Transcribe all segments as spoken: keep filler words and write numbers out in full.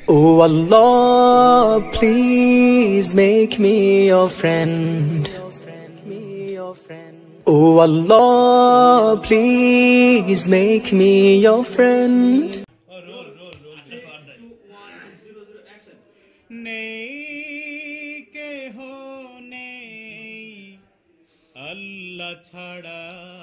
Oh Allah, please make me your friend. Oh Allah, please make me your friend. Nei keho nei Allah chhada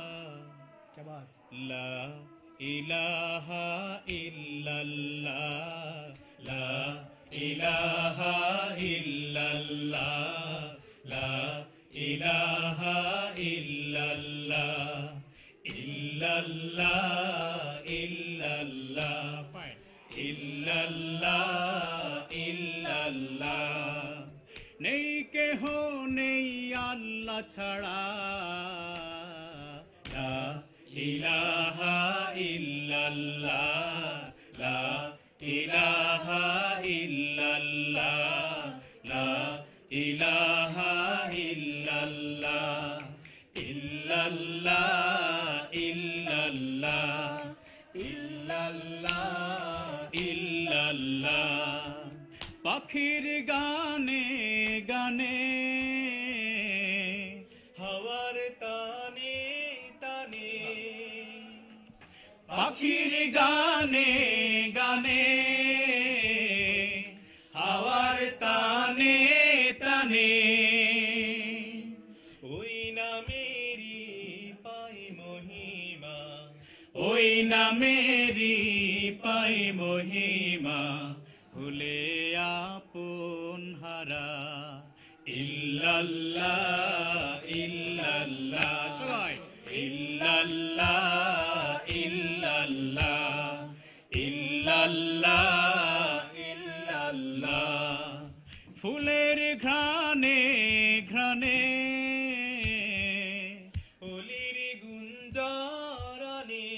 la ilaha illallah la ilaha illallah la ilaha illallah illallah illallah fine illallah illallah nei keho nei Allah chhada la ilaha illallah la ilaha illallah la ilaha illallah illallah illallah illallah illallah পাখির গানে গানে হাওয়ার তানে তানে পাখির গানে গানে হাওয়ার তানে তানে ওই নামেরি পাই মহিমা ওই নামেরি পাই মহিমা ভুলে আপন হারা ইল্লাল্লাহ ইল্লাল্লাহ সবাই ইল্লাল্লাহ ইল্লাল্লাহ ইল্লাল্লাহ ইল্লাল্লাহ ফুলের ঘ্রাণে ঘ্রাণে অলির গুঞ্জরণে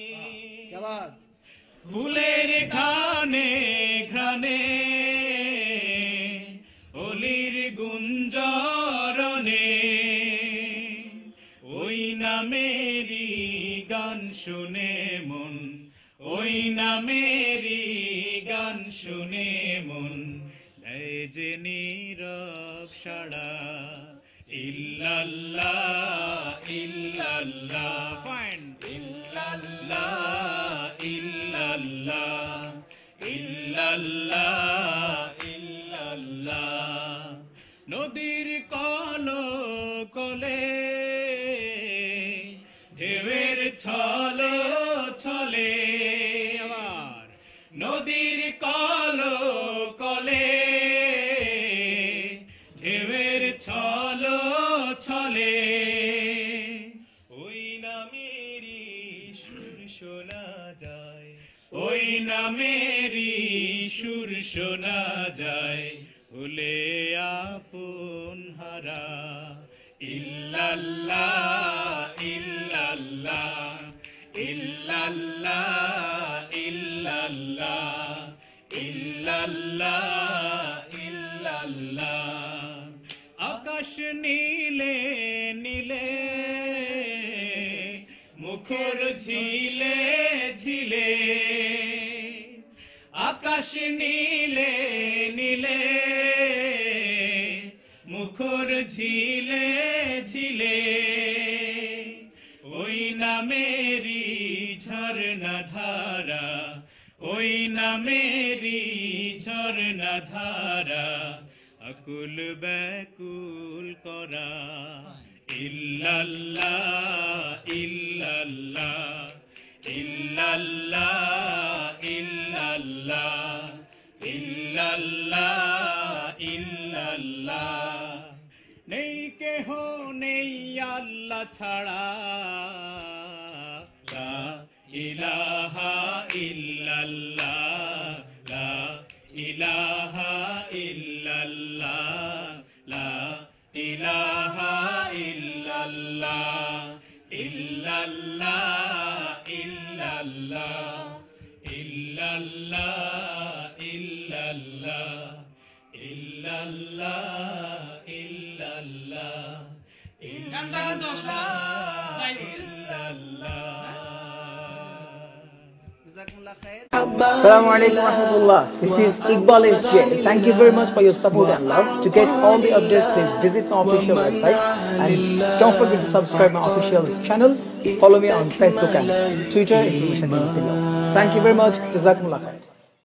ফুলের ঘ্রাণে ঘ্রাণে অলির গুঞ্জরণে ওই নামেরি গান শুনে মন ওই নামেরি গান শুনে মন দেয় যে নীরব সাড়া ইল্লাল্লাহ ইল্লাল্লাহ ফাইন ইল্লাল্লাহ ইল্লাল্লাহ ইল্লাল্লাহ ইল্লাল্লাহ নদীর কল কলে ঢেউয়ের ছল ছলে আবার নদীর কল কলে ঢেউয়ের ছল ছলে ওই নামেরি সুর শোনা যায় ওই নামেরি সুর শোনা যায় ভুলে আপন হারা ইল্লাল্লাহ ইল্লাল্লাহ ইল্লাল্লাহ ইল্লাল্লাহ ইল্লাল্লাহ ইল্লাল্লাহ আকাশ নীলে নীলে মুখর ঝিলে ঝিলে আকাশ নীলে নীলে মুখর ঝিলে ঝিলে ওই নামেরি ঝরনা ধারা ওই নামেরি ঝরনা ধারা আকুল ব্যাকুল করা ইল্লাল্লাহ ইল্লাল্লাহ ইল্লাল্লাহ ইল্লাল্লাহ ইল্লাল্লাহ ইল্লাল্লাহ নেই কেহ নেই আল্লাহ ছাড়া লা ইলাহা ইল্লাল্লাহ লা ইলাহা ইল্লাল্লাহ লা ইলাহা ইল্লাল্লাহ ইল্লাল্লাহ ইল্লাল্লাহ ইল্লাল্লাহ ইল্লাল্লাহ ইল্লাল্লাহ ইল্লাল্লাহ ইল্লাল্লাহ ইল্লাল্লাহ Assalamu alaikum warahmatullah. This is Iqbal Hossain. Thank you very much for your support and love. To get all the updates, please visit my official website and don't forget to subscribe my official channel. Follow me on Facebook and Twitter. Information below. Thank you very much. Jazakumullah khair.